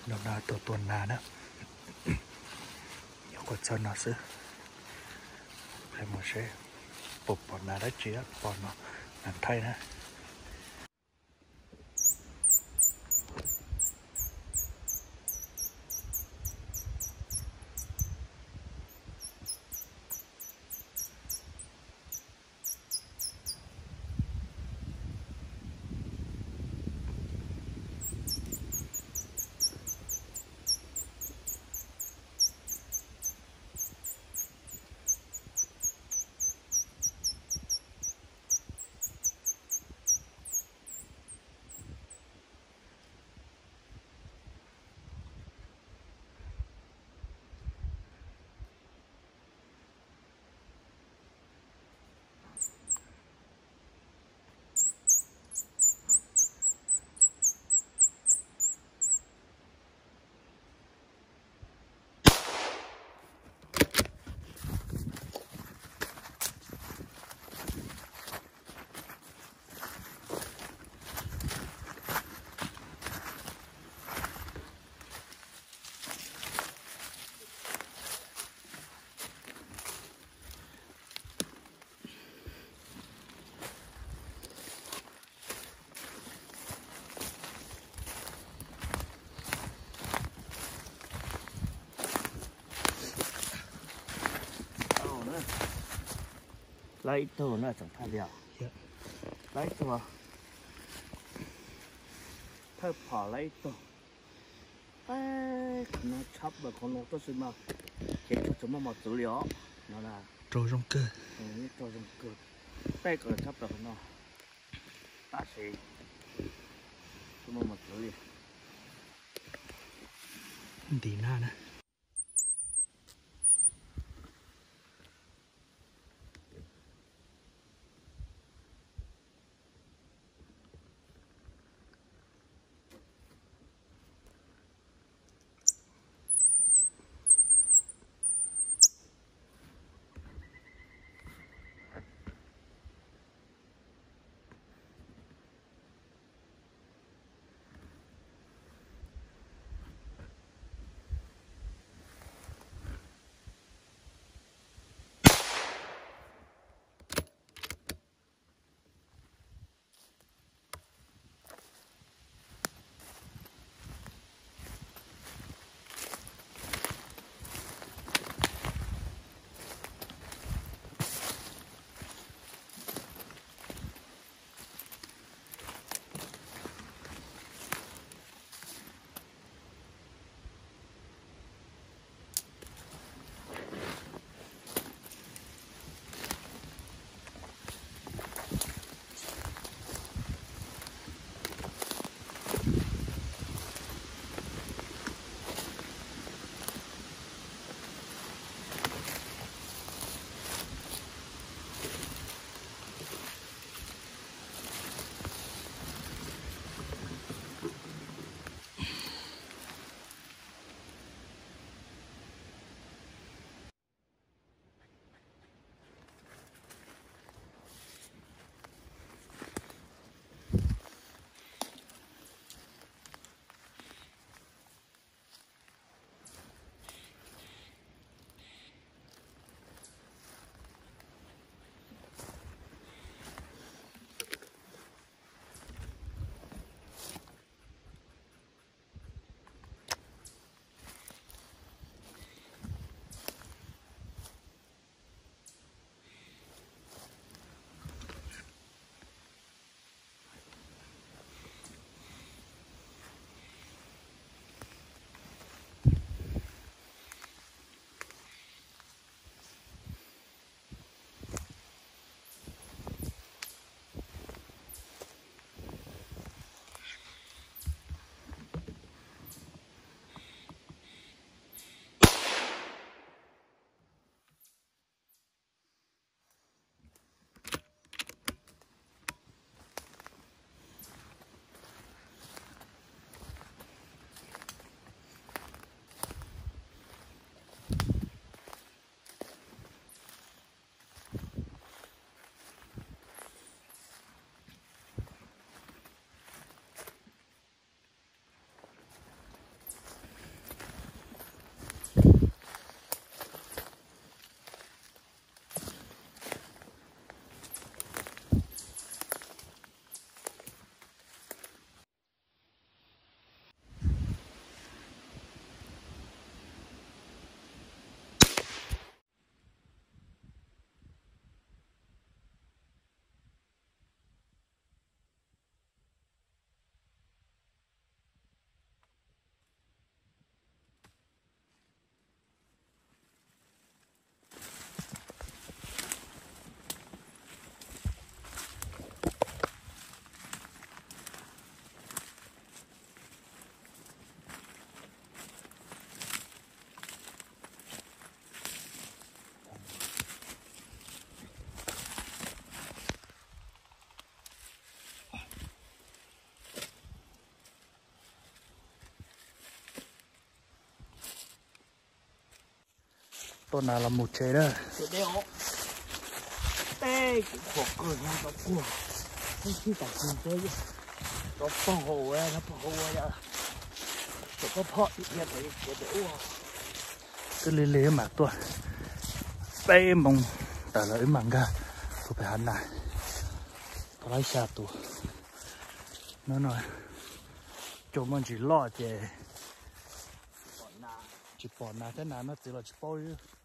nó là tổ tuần nà đó nhiều con chân nó sẽ hay một sẽ bột bọn nà đấy chỉ bọn nó làm thay nè. lấy tổ nó chẳng thay được, lấy tổ, thay bỏ lấy tổ, nó chắp vào con lỗ tôi xin mà, cái cho chúng mà dữ liệu, nó là trâu rong cơ, trâu rong cơ, tay cờ chắp vào nó, ta sẽ chúng mà dữ liệu, tí na nè. tôi nào là một chế đó tụi đeo tê cũng khó cười nhau tao cua không khi cả cùng chơi nó bỏ hồ ra nó bỏ hồ ra tụi có phọ thì kia phải để uống cứ lê lê mà tôi bé mong tại là im măng ra tôi phải hành này tôi lấy xa tôi nó nói chúng mình chỉ lo chè chỉ bỏ nào thế nào nó chỉ là chỉ bao nhiêu